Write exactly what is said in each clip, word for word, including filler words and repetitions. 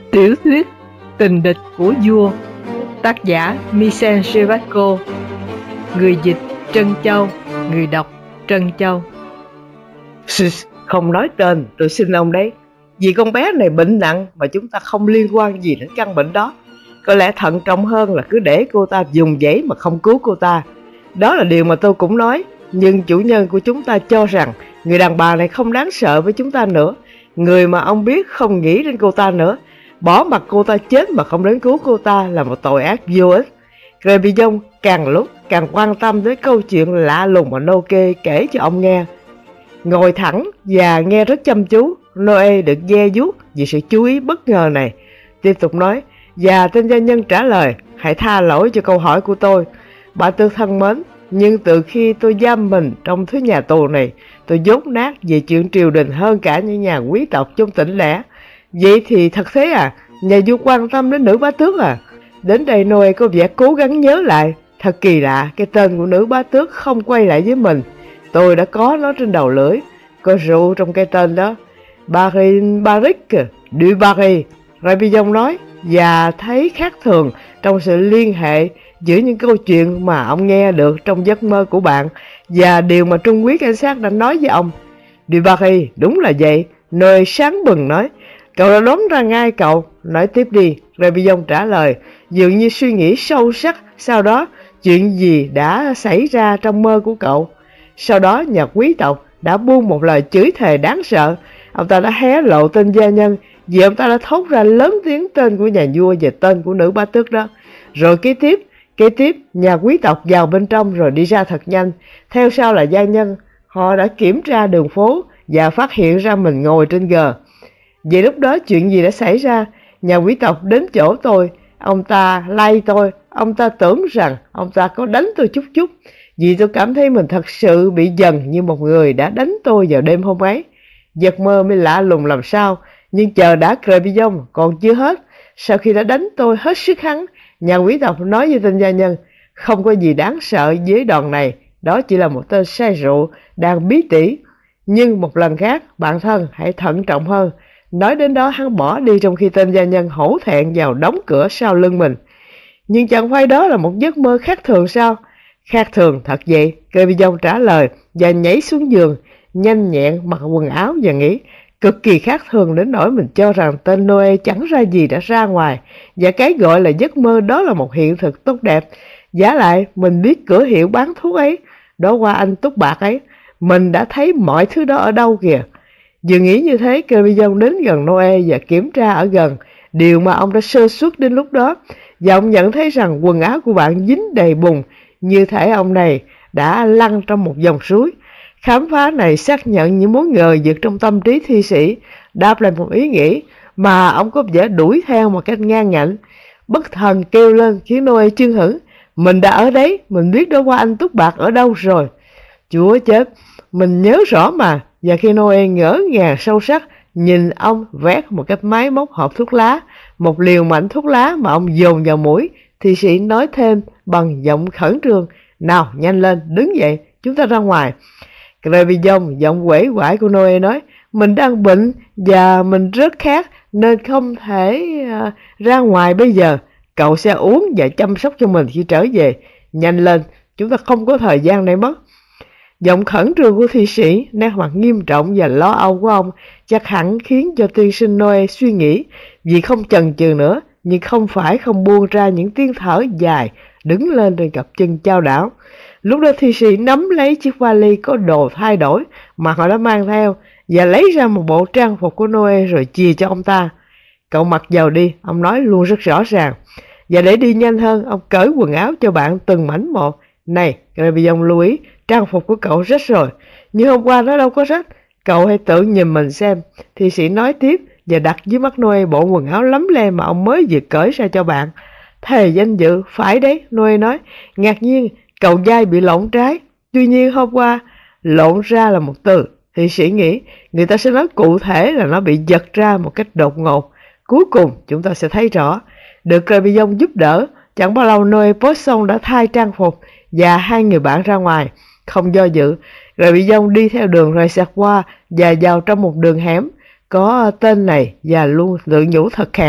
Tiểu thuyết Tình địch của vua, tác giả Michel Servacco, người dịch Trân Châu, người đọc Trân Châu. Không nói tên, tôi xin ông đấy. Vì con bé này bệnh nặng mà chúng ta không liên quan gì đến căn bệnh đó. Có lẽ thận trọng hơn là cứ để cô ta dùng giấy mà không cứu cô ta. Đó là điều mà tôi cũng nói. Nhưng chủ nhân của chúng ta cho rằng người đàn bà này không đáng sợ với chúng ta nữa. Người mà ông biết không nghĩ đến cô ta nữa. Bỏ mặc cô ta chết mà không đến cứu cô ta là một tội ác vô ích. Rebillon càng lúc càng quan tâm tới câu chuyện lạ lùng mà Noé kể cho ông nghe. Ngồi thẳng và nghe rất chăm chú, Noé được ve vuốt vì sự chú ý bất ngờ này. Tiếp tục nói, và tên gia nhân trả lời, hãy tha lỗi cho câu hỏi của tôi. Bà Tư thân mến, nhưng từ khi tôi giam mình trong thứ nhà tù này, tôi dốt nát về chuyện triều đình hơn cả những nhà quý tộc trong tỉnh lẻ. Vậy thì thật thế à? Nhà vua quan tâm đến nữ bá tước à? Đến đây Noé có vẻ cố gắng nhớ lại. Thật kỳ lạ, cái tên của nữ bá tước không quay lại với mình. Tôi đã có nó trên đầu lưỡi. Có rượu trong cái tên đó. Barin Baric du Barry, Rebillon nói, và thấy khác thường trong sự liên hệ giữa những câu chuyện mà ông nghe được trong giấc mơ của bạn và điều mà trung úy cảnh sát đã nói với ông. Du Barry, đúng là vậy. Nơi sáng bừng nói, cậu đã đoán ra ngay cậu. Nói tiếp đi, Rebillon trả lời, dường như suy nghĩ sâu sắc. Sau đó, chuyện gì đã xảy ra trong mơ của cậu? Sau đó, nhà quý tộc đã buông một lời chửi thề đáng sợ. Ông ta đã hé lộ tên gia nhân vì ông ta đã thốt ra lớn tiếng tên của nhà vua và tên của nữ bá tước đó. Rồi kế tiếp, kế tiếp, nhà quý tộc vào bên trong rồi đi ra thật nhanh. Theo sau là gia nhân. Họ đã kiểm tra đường phố và phát hiện ra mình ngồi trên gờ. Vậy lúc đó chuyện gì đã xảy ra? Nhà quý tộc đến chỗ tôi. Ông ta lay tôi. Ông ta tưởng rằng ông ta có đánh tôi chút chút. Vì tôi cảm thấy mình thật sự bị dần như một người đã đánh tôi vào đêm hôm ấy. Giấc mơ mới lạ lùng làm sao. Nhưng chờ đã, Rebillon còn chưa hết. Sau khi đã đánh tôi hết sức hắn, nhà quý tộc nói với tên gia nhân, không có gì đáng sợ với đòn này. Đó chỉ là một tên say rượu đang bí tỉ. Nhưng một lần khác, bạn thân hãy thận trọng hơn. Nói đến đó hắn bỏ đi trong khi tên gia nhân hổ thẹn vào đóng cửa sau lưng mình. Nhưng chẳng phải đó là một giấc mơ khác thường sao? Khác thường thật vậy, Rebillon trả lời và nhảy xuống giường, nhanh nhẹn mặc quần áo và nghĩ, cực kỳ khác thường đến nỗi mình cho rằng tên Noé chẳng ra gì đã ra ngoài, và cái gọi là giấc mơ đó là một hiện thực tốt đẹp. Giả lại, mình biết cửa hiệu bán thuốc ấy, đó qua anh túc bạc ấy, mình đã thấy mọi thứ đó ở đâu kìa. Vừa nghĩ như thế, Rebillon đến gần Noé và kiểm tra ở gần điều mà ông đã sơ suất đến lúc đó, và ông nhận thấy rằng quần áo của bạn dính đầy bùn, như thể ông này đã lăn trong một dòng suối. Khám phá này xác nhận những mối ngờ vực trong tâm trí thi sĩ, đáp lại một ý nghĩ mà ông có vẻ đuổi theo một cách ngang ngạnh. Bất thần kêu lên khiến Noé chưng hửng, mình đã ở đấy, mình biết đó qua anh túc bạc ở đâu rồi. Chúa chết, mình nhớ rõ mà. Và khi Noé ngỡ ngàng sâu sắc nhìn ông vét một cái máy móc hộp thuốc lá, một liều mạnh thuốc lá mà ông dồn vào mũi, thì sĩ nói thêm bằng giọng khẩn trương, nào nhanh lên, đứng dậy, chúng ta ra ngoài. Rebillon, giọng quể quải của Noé nói, mình đang bệnh và mình rất khát nên không thể uh, ra ngoài bây giờ. Cậu sẽ uống và chăm sóc cho mình khi trở về. Nhanh lên, chúng ta không có thời gian để mất. Giọng khẩn trương của thi sĩ, nét mặt nghiêm trọng và lo âu của ông chắc hẳn khiến cho tiên sinh Noé suy nghĩ, vì không chần chừ nữa, nhưng không phải không buông ra những tiếng thở dài, đứng lên trên cặp chân chao đảo. Lúc đó thi sĩ nắm lấy chiếc vali có đồ thay đổi mà họ đã mang theo và lấy ra một bộ trang phục của Noé rồi chia cho ông ta. Cậu mặc vào đi, ông nói luôn rất rõ ràng. Và để đi nhanh hơn, ông cởi quần áo cho bạn từng mảnh một. Này, Rebillon lưu ý, trang phục của cậu rách rồi, nhưng hôm qua nó đâu có rách. Cậu hãy tự nhìn mình xem. Thi sĩ nói tiếp và đặt dưới mắt Noé bộ quần áo lấm le mà ông mới vừa cởi ra cho bạn. Thề danh dự, phải đấy, Noé nói. Ngạc nhiên, cậu dai bị lộn trái. Tuy nhiên hôm qua, lộn ra là một từ. Thi sĩ nghĩ, người ta sẽ nói cụ thể là nó bị giật ra một cách đột ngột. Cuối cùng, chúng ta sẽ thấy rõ. Được Rebillon giúp đỡ, chẳng bao lâu Noé Poisson đã thay trang phục và hai người bạn ra ngoài. Không do dự, Rebillon đi theo đường Reservoir và vào trong một đường hẻm có tên này và luôn tự nhủ thật khẽ,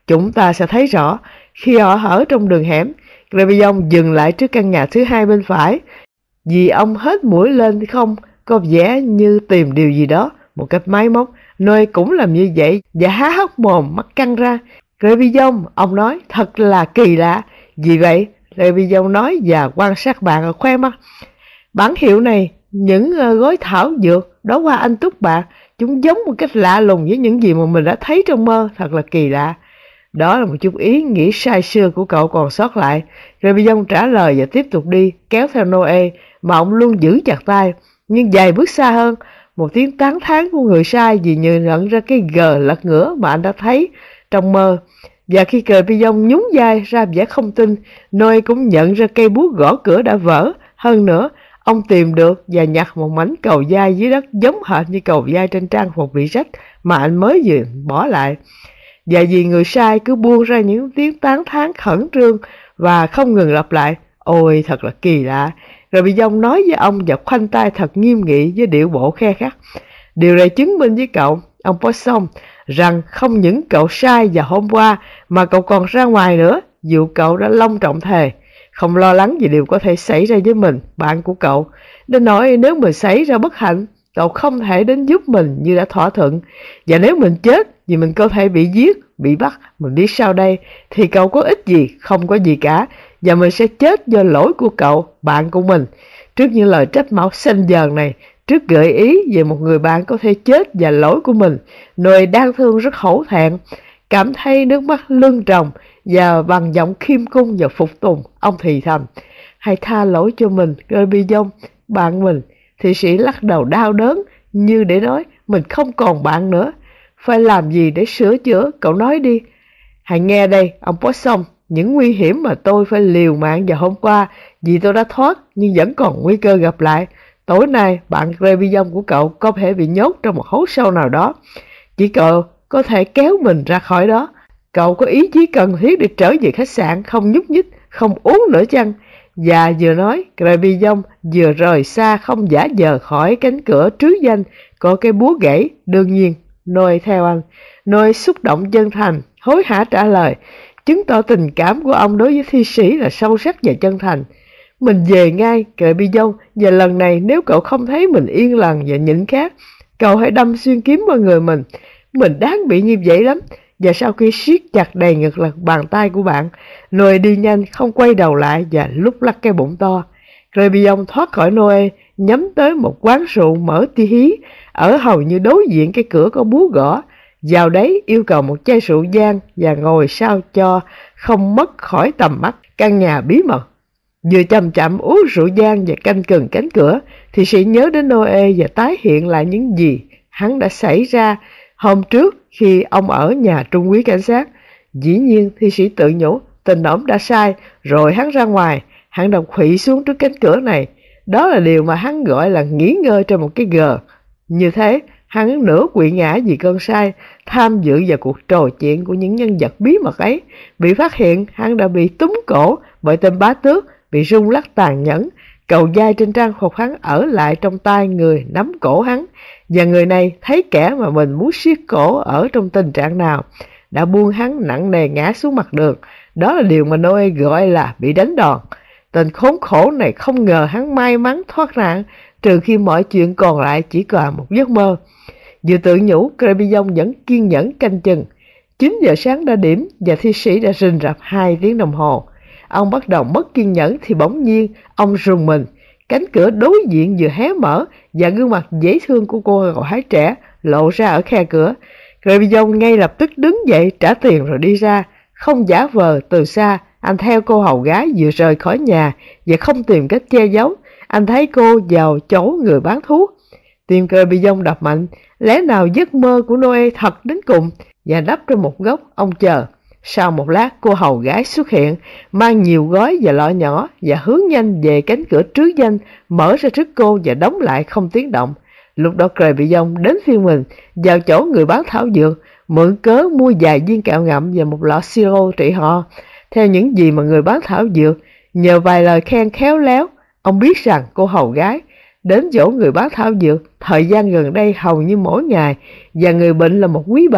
Chúng ta sẽ thấy rõ khi họ ở trong đường hẻm, Crebillon dừng lại trước căn nhà thứ hai bên phải. Vì ông hết mũi lên không có vẻ như tìm điều gì đó một cách máy móc. Noe cũng làm như vậy và há hốc mồm, mắt căng ra. Crebillon, ông nói, thật là kỳ lạ. Vì vậy, Crebillon nói và quan sát bạn ở khoe mắt. Bản hiệu này, những gói thảo dược, đó hoa anh túc bạc, chúng giống một cách lạ lùng với những gì mà mình đã thấy trong mơ, thật là kỳ lạ. Đó là một chút ý nghĩ sai xưa của cậu còn sót lại. Crebillon trả lời và tiếp tục đi, kéo theo Noe mà ông luôn giữ chặt tay. Nhưng vài bước xa hơn, một tiếng tán thán của người sai vì nhờ nhận ra cái gờ lật ngửa mà anh đã thấy trong mơ. Và khi Crebillon nhún vai ra vẻ không tin, Noe cũng nhận ra cây búa gõ cửa đã vỡ. Hơn nữa, ông tìm được và nhặt một mảnh cầu dai dưới đất giống hệt như cầu dai trên trang phục bị rách mà anh mới vừa bỏ lại. Và vì người sai cứ buông ra những tiếng tán thán khẩn trương và không ngừng lặp lại, ôi thật là kỳ lạ. Crebillon nói với ông và khoanh tay thật nghiêm nghị với điệu bộ khe khắt. Điều này chứng minh với cậu, ông Poisson, rằng không những cậu sai vào hôm qua mà cậu còn ra ngoài nữa, dù cậu đã long trọng thề không lo lắng về điều có thể xảy ra với mình, bạn của cậu. Đến nỗi nếu mình xảy ra bất hạnh, cậu không thể đến giúp mình như đã thỏa thuận. Và nếu mình chết vì mình có thể bị giết, bị bắt, mình biết sao đây, thì cậu có ích gì, không có gì cả. Và mình sẽ chết do lỗi của cậu, bạn của mình. Trước những lời trách móc xanh dờn này, trước gợi ý về một người bạn có thể chết và lỗi của mình, Noe đang thương rất hổ thẹn, cảm thấy nước mắt lưng tròng và bằng giọng khiêm cung và phục tùng, ông thì thầm, hãy tha lỗi cho mình, Crebillon, bạn mình. Thị sĩ lắc đầu đau đớn như để nói mình không còn bạn nữa. Phải làm gì để sửa chữa, cậu nói đi. Hãy nghe đây, ông Poisson, những nguy hiểm mà tôi phải liều mạng vào hôm qua vì tôi đã thoát nhưng vẫn còn nguy cơ gặp lại. Tối nay, bạn Crebillon của cậu có thể bị nhốt trong một hố sâu nào đó. Chỉ cậu có thể kéo mình ra khỏi đó. Cậu có ý chí cần thiết để trở về khách sạn, không nhúc nhích, không uống nữa chăng? Và vừa nói, Crebillon vừa rời xa không giả vờ khỏi cánh cửa trứ danh, có cái búa gãy, đương nhiên, Noe theo anh. Noe xúc động chân thành, hối hả trả lời, chứng tỏ tình cảm của ông đối với thi sĩ là sâu sắc và chân thành. Mình về ngay, Crebillon, và lần này nếu cậu không thấy mình yên lặng và nhịn khác, cậu hãy đâm xuyên kiếm vào người mình. Mình đáng bị như vậy lắm. Và sau khi siết chặt đầy ngực là bàn tay của bạn, Noe đi nhanh, không quay đầu lại và lúc lắc cái bụng to. Crebillon thoát khỏi Noe, nhắm tới một quán rượu mở tí hí, ở hầu như đối diện cái cửa có búa gõ. Vào đấy yêu cầu một chai rượu vang và ngồi sao cho không mất khỏi tầm mắt căn nhà bí mật. Vừa chậm chậm uống rượu vang và canh chừng cánh cửa, thì sĩ nhớ đến Noe và tái hiện lại những gì hắn đã xảy ra hôm trước khi ông ở nhà trung úy cảnh sát. Dĩ nhiên thi sĩ tự nhủ tình ổng đã sai, rồi hắn ra ngoài, hắn đồng khuỵu xuống trước cánh cửa này. Đó là điều mà hắn gọi là nghỉ ngơi trong một cái gờ. Như thế, hắn nửa quỵ ngã vì cơn say, tham dự vào cuộc trò chuyện của những nhân vật bí mật ấy. Bị phát hiện, hắn đã bị túm cổ bởi tên bá tước, bị rung lắc tàn nhẫn. Cầu dai trên trang phục hắn ở lại trong tay người nắm cổ hắn, và người này thấy kẻ mà mình muốn siết cổ ở trong tình trạng nào, đã buông hắn nặng nề ngã xuống mặt đường. Đó là điều mà Noe gọi là bị đánh đòn. Tên khốn khổ này không ngờ hắn may mắn thoát nạn, trừ khi mọi chuyện còn lại chỉ còn một giấc mơ. Vừa tự nhủ, Crebillon vẫn kiên nhẫn canh chừng. Chín giờ sáng đã điểm và thi sĩ đã rình rập hai tiếng đồng hồ. Ông bắt đầu mất kiên nhẫn thì bỗng nhiên ông rùng mình. Cánh cửa đối diện vừa hé mở và gương mặt dễ thương của cô cậu gái trẻ lộ ra ở khe cửa. Crebillon ngay lập tức đứng dậy trả tiền rồi đi ra. Không giả vờ, từ xa anh theo cô hầu gái vừa rời khỏi nhà và không tìm cách che giấu. Anh thấy cô vào chỗ người bán thuốc. Tim Crebillon đập mạnh. Lẽ nào giấc mơ của Noe thật đến cùng? Và nấp trong một góc ông chờ. Sau một lát, cô hầu gái xuất hiện, mang nhiều gói và lọ nhỏ và hướng nhanh về cánh cửa trứ danh, mở ra trước cô và đóng lại không tiếng động. Lúc đó Crebillon đến phiên mình, vào chỗ người bán thảo dược, mượn cớ mua vài viên kẹo ngậm và một lọ siro trị ho. Theo những gì mà người bán thảo dược, nhờ vài lời khen khéo léo, ông biết rằng cô hầu gái đến chỗ người bán thảo dược thời gian gần đây hầu như mỗi ngày, và người bệnh là một quý bà.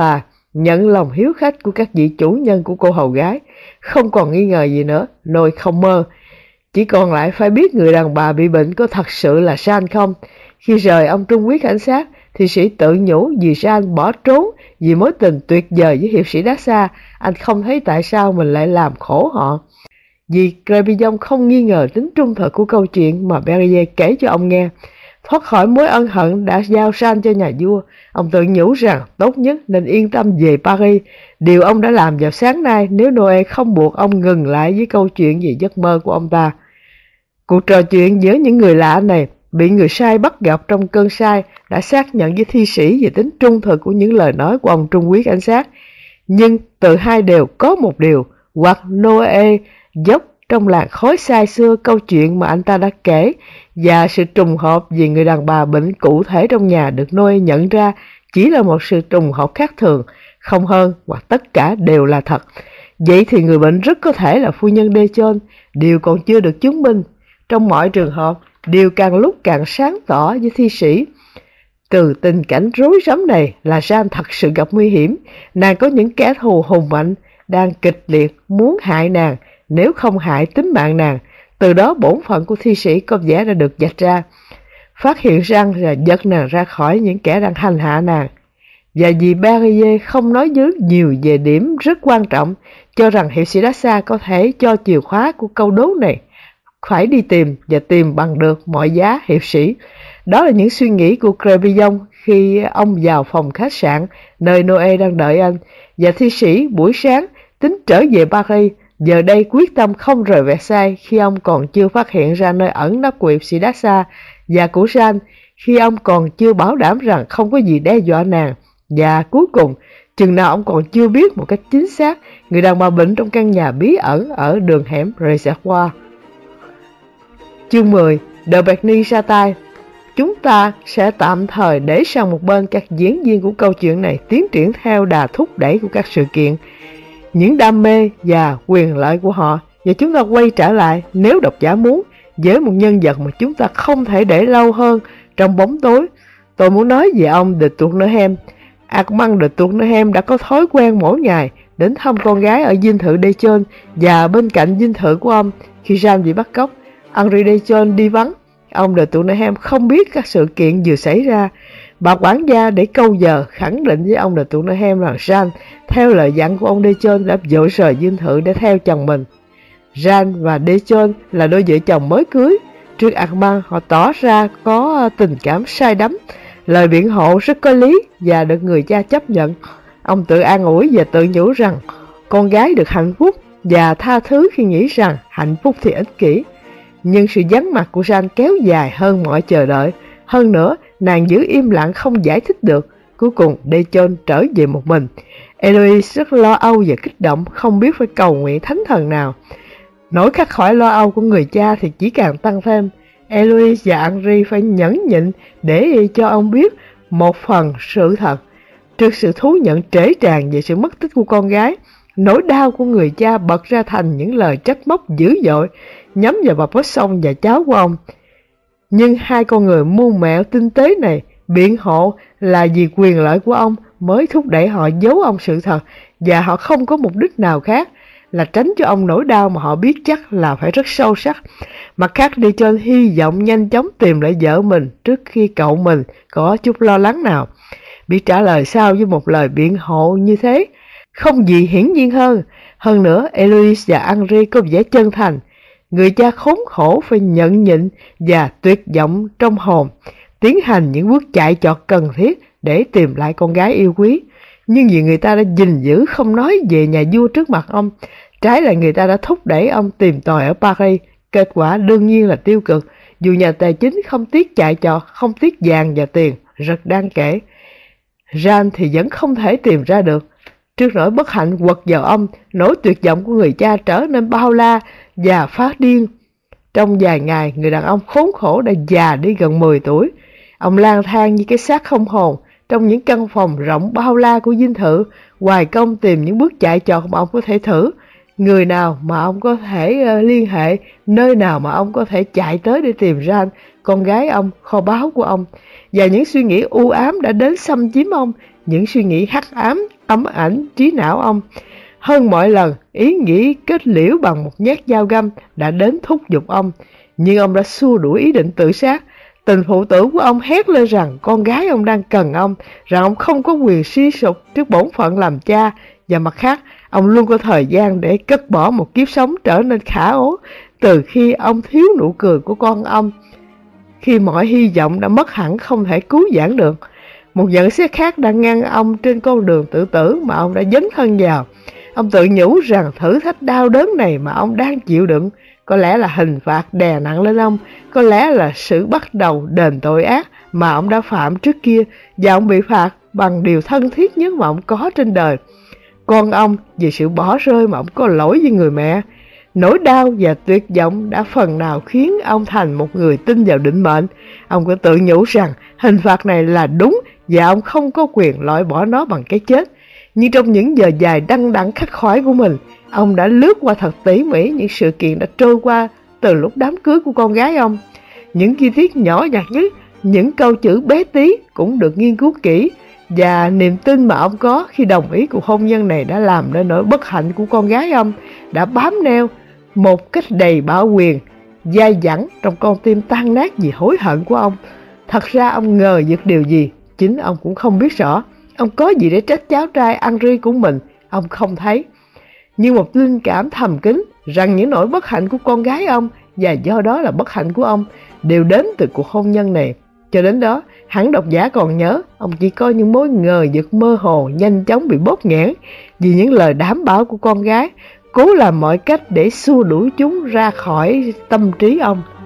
nhận lòng hiếu khách của các vị chủ nhân của cô hầu gái. Không còn nghi ngờ gì nữa, Noe không mơ. Chỉ còn lại phải biết người đàn bà bị bệnh có thật sự là Jean không. Khi rời ông trung úy cảnh sát, thi sĩ tự nhủ vì Jean bỏ trốn vì mối tình tuyệt vời với hiệp sĩ Daxa, anh không thấy tại sao mình lại làm khổ họ. Vì Crépillon không nghi ngờ tính trung thực của câu chuyện mà Berryer kể cho ông nghe. Thoát khỏi mối ân hận đã giao Jean cho nhà vua, ông tự nhủ rằng tốt nhất nên yên tâm về Paris, điều ông đã làm vào sáng nay nếu Noe không buộc ông ngừng lại với câu chuyện về giấc mơ của ông ta. Cuộc trò chuyện giữa những người lạ này bị người sai bắt gặp trong cơn say đã xác nhận với thi sĩ về tính trung thực của những lời nói của ông trung úy cảnh sát. Nhưng từ hai đều có một điều, hoặc Noe dốc trong làn khói sai xưa câu chuyện mà anh ta đã kể, và sự trùng hợp vì người đàn bà bệnh cụ thể trong nhà được Noe nhận ra chỉ là một sự trùng hợp khác thường, không hơn, hoặc tất cả đều là thật. Vậy thì người bệnh rất có thể là phu nhân Deschon, điều còn chưa được chứng minh. Trong mọi trường hợp, điều càng lúc càng sáng tỏ với thi sĩ. Từ tình cảnh rối rắm này là Jean thật sự gặp nguy hiểm. Nàng có những kẻ thù hùng mạnh đang kịch liệt muốn hại nàng, nếu không hại tính mạng nàng. Từ đó bổn phận của thi sĩ có vẻ đã được vạch ra. Phát hiện rằng là giật nàng ra khỏi những kẻ đang hành hạ nàng. Và vì Berryer không nói dưới nhiều về điểm rất quan trọng, cho rằng hiệp sĩ Daxa có thể cho chìa khóa của câu đố này, phải đi tìm và tìm bằng được mọi giá hiệp sĩ. Đó là những suy nghĩ của Crépillon khi ông vào phòng khách sạn nơi Noe đang đợi anh, và thi sĩ buổi sáng tính trở về Paris, giờ đây quyết tâm không rời Versailles khi ông còn chưa phát hiện ra nơi ẩn nấp của hiệp sĩ Daxa và của Jean, khi ông còn chưa bảo đảm rằng không có gì đe dọa nàng, và cuối cùng chừng nào ông còn chưa biết một cách chính xác người đàn bà bệnh trong căn nhà bí ẩn ở đường hẻm Reservoir. Chương mười. De Berny ra tay. Chúng ta sẽ tạm thời để sang một bên các diễn viên của câu chuyện này tiến triển theo đà thúc đẩy của các sự kiện, những đam mê và quyền lợi của họ, và chúng ta quay trở lại, nếu độc giả muốn, với một nhân vật mà chúng ta không thể để lâu hơn trong bóng tối. Tôi muốn nói về ông de Tournehem. Armand de Tournehem đã có thói quen mỗi ngày đến thăm con gái ở dinh thự Deschon, và bên cạnh dinh thự của ông, khi Jean bị bắt cóc, Henri Deschon đi vắng. Ông de Tournehem không biết các sự kiện vừa xảy ra. Bà quản gia để câu giờ khẳng định với ông de Tournehem rằng Jean, theo lời dặn của ông Deschon, đã vội rời dinh thự để theo chồng mình. Jean và Deschon là đôi vợ chồng mới cưới. Trước Armand, họ tỏ ra có tình cảm say đắm. Lời biện hộ rất có lý và được người cha chấp nhận. Ông tự an ủi và tự nhủ rằng con gái được hạnh phúc, và tha thứ khi nghĩ rằng hạnh phúc thì ích kỷ. Nhưng sự vắng mặt của Jean kéo dài hơn mọi chờ đợi. Hơn nữa, nàng giữ im lặng không giải thích được. Cuối cùng, Deschon trở về một mình. Eloise rất lo âu và kích động, không biết phải cầu nguyện thánh thần nào. Nỗi khắc khỏi lo âu của người cha thì chỉ càng tăng thêm. Eloise và Henri phải nhẫn nhịn để cho ông biết một phần sự thật. Trước sự thú nhận trễ tràn về sự mất tích của con gái, nỗi đau của người cha bật ra thành những lời trách móc dữ dội nhắm vào bà Poisson và cháu của ông. Nhưng hai con người muôn mẹo tinh tế này biện hộ là vì quyền lợi của ông mới thúc đẩy họ giấu ông sự thật, và họ không có mục đích nào khác là tránh cho ông nỗi đau mà họ biết chắc là phải rất sâu sắc. Mặt khác, Deschon hy vọng nhanh chóng tìm lại vợ mình trước khi cậu mình có chút lo lắng nào. Bị trả lời sau với một lời biện hộ như thế không gì hiển nhiên hơn. Hơn nữa, Eloise và Henri có vẻ chân thành. Người cha khốn khổ phải nhẫn nhịn và tuyệt vọng trong hồn, tiến hành những bước chạy chọt cần thiết để tìm lại con gái yêu quý. Nhưng vì người ta đã gìn giữ không nói về nhà vua trước mặt ông, trái lại người ta đã thúc đẩy ông tìm tòi ở Paris. Kết quả đương nhiên là tiêu cực, dù nhà tài chính không tiếc chạy chọt, không tiếc vàng và tiền rất đáng kể. Jean thì vẫn không thể tìm ra được. Trước nỗi bất hạnh quật vào ông, nỗi tuyệt vọng của người cha trở nên bao la và phát điên. Trong vài ngày, người đàn ông khốn khổ đã già đi gần mười tuổi. Ông lang thang như cái xác không hồn trong những căn phòng rộng bao la của dinh thự, hoài công tìm những bước chạy trọt mà ông có thể thử, người nào mà ông có thể uh, liên hệ, nơi nào mà ông có thể chạy tới để tìm Jean, con gái ông, kho báu của ông. Và những suy nghĩ u ám đã đến xâm chiếm ông, những suy nghĩ hắc ám ấm ảnh trí não ông. Hơn mọi lần, ý nghĩ kết liễu bằng một nhát dao găm đã đến thúc giục ông, nhưng ông đã xua đuổi ý định tự sát. Tình phụ tử của ông hét lên rằng con gái ông đang cần ông, rằng ông không có quyền suy sụp trước bổn phận làm cha, và mặt khác, ông luôn có thời gian để cất bỏ một kiếp sống trở nên khả ố từ khi ông thiếu nụ cười của con ông, khi mọi hy vọng đã mất hẳn không thể cứu vãn được. Một nhận xét khác đang ngăn ông trên con đường tự tử mà ông đã dấn thân vào. Ông tự nhủ rằng thử thách đau đớn này mà ông đang chịu đựng có lẽ là hình phạt đè nặng lên ông, có lẽ là sự bắt đầu đền tội ác mà ông đã phạm trước kia, và ông bị phạt bằng điều thân thiết nhất mà ông có trên đời. Con ông vì sự bỏ rơi mà ông có lỗi với người mẹ. Nỗi đau và tuyệt vọng đã phần nào khiến ông thành một người tin vào định mệnh. Ông có tự nhủ rằng hình phạt này là đúng và ông không có quyền loại bỏ nó bằng cái chết. Nhưng trong những giờ dài đăng đẳng khắc khoải của mình, ông đã lướt qua thật tỉ mỉ những sự kiện đã trôi qua từ lúc đám cưới của con gái ông. Những chi tiết nhỏ nhặt nhất, những câu chữ bé tí cũng được nghiên cứu kỹ, và niềm tin mà ông có khi đồng ý cuộc hôn nhân này đã làm nên nỗi bất hạnh của con gái ông đã bám neo một cách đầy bạo quyền, dai dẳng trong con tim tan nát vì hối hận của ông. Thật ra ông ngờ vực điều gì, chính ông cũng không biết rõ. Ông có gì để trách cháu trai ăn ri của mình, ông không thấy. Nhưng một linh cảm thầm kín rằng những nỗi bất hạnh của con gái ông, và do đó là bất hạnh của ông, đều đến từ cuộc hôn nhân này. Cho đến đó, hẳn độc giả còn nhớ, ông chỉ có những mối ngờ vực mơ hồ nhanh chóng bị bóp nghẽn vì những lời đảm bảo của con gái, cố làm mọi cách để xua đuổi chúng ra khỏi tâm trí ông.